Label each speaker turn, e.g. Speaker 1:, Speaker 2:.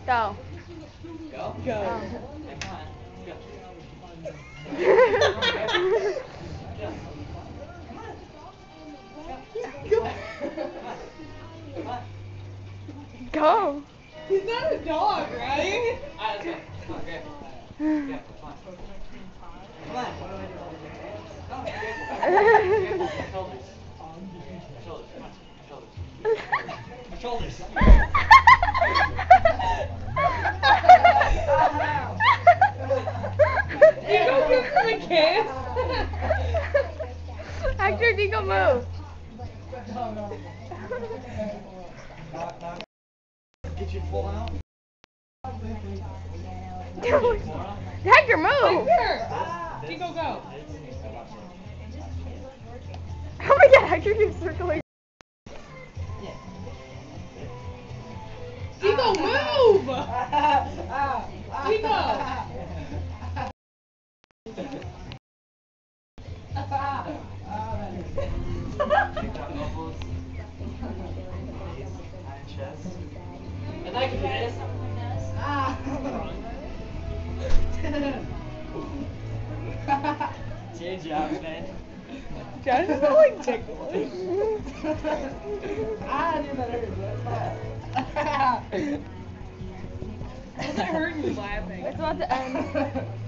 Speaker 1: Go.
Speaker 2: Go?
Speaker 3: Go.
Speaker 1: Oh.
Speaker 2: Hey, come on. Go.
Speaker 3: Go.
Speaker 1: Go.
Speaker 3: He's not a dog, right?
Speaker 2: Alright, let's go. Come on, grab it. Grab it. Come on. Come on. Come on, grab it. Shoulders. Shoulders. Come on. Shoulders. Shoulders.
Speaker 3: Nico moves for the kids.
Speaker 1: Hector, Nico, move.
Speaker 2: Get your full out.
Speaker 1: Hector, move.
Speaker 3: Hector. Nico, go.
Speaker 1: Oh my god, Hector keeps circling.
Speaker 3: Nico, move. Nico.
Speaker 2: I'd like to do this. Good job, man.
Speaker 3: Josh is not like tickling.
Speaker 2: I knew that hurt.
Speaker 3: It doesn't hurt you laughing.
Speaker 1: It's about to end.